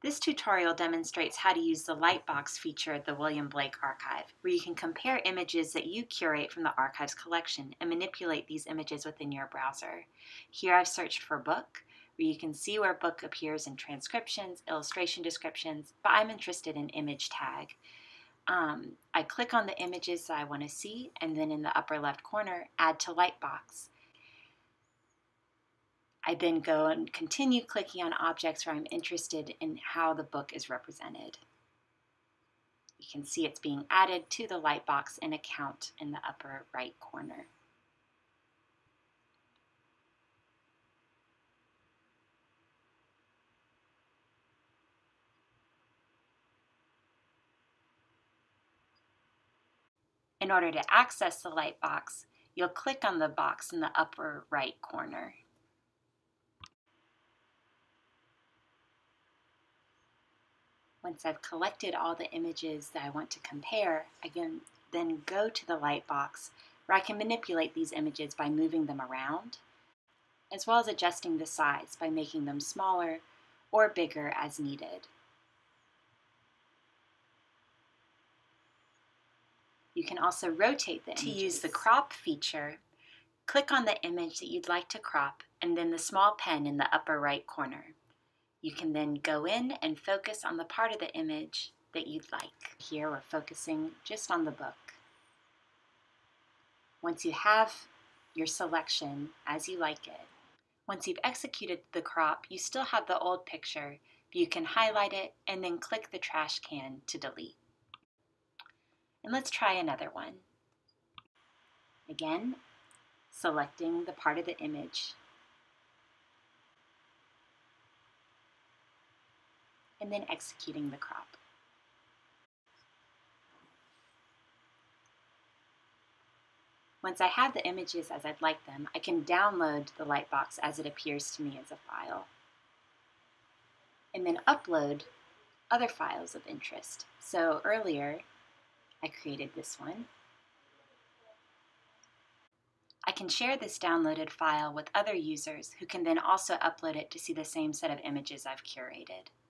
This tutorial demonstrates how to use the Lightbox feature of the William Blake Archive, where you can compare images that you curate from the archive's collection and manipulate these images within your browser. Here I've searched for book, where you can see where book appears in transcriptions, illustration descriptions, but I'm interested in image tag. I click on the images that I want to see, and then in the upper left corner, add to Lightbox. I then go and continue clicking on objects where I'm interested in how the book is represented. You can see it's being added to the Lightbox in Account in the upper right corner. In order to access the Lightbox, you'll click on the box in the upper right corner. Once I've collected all the images that I want to compare, I can then go to the Lightbox where I can manipulate these images by moving them around, as well as adjusting the size by making them smaller or bigger as needed. You can also rotate the images. To use the crop feature, click on the image that you'd like to crop and then the small pen in the upper right corner. You can then go in and focus on the part of the image that you'd like. Here we're focusing just on the book. Once you have your selection as you like it, once you've executed the crop, you still have the old picture, but you can highlight it and then click the trash can to delete. And let's try another one. Again, selecting the part of the image, and then executing the crop. Once I have the images as I'd like them, I can download the Lightbox as it appears to me as a file, and then upload other files of interest. So earlier, I created this one. I can share this downloaded file with other users who can then also upload it to see the same set of images I've curated.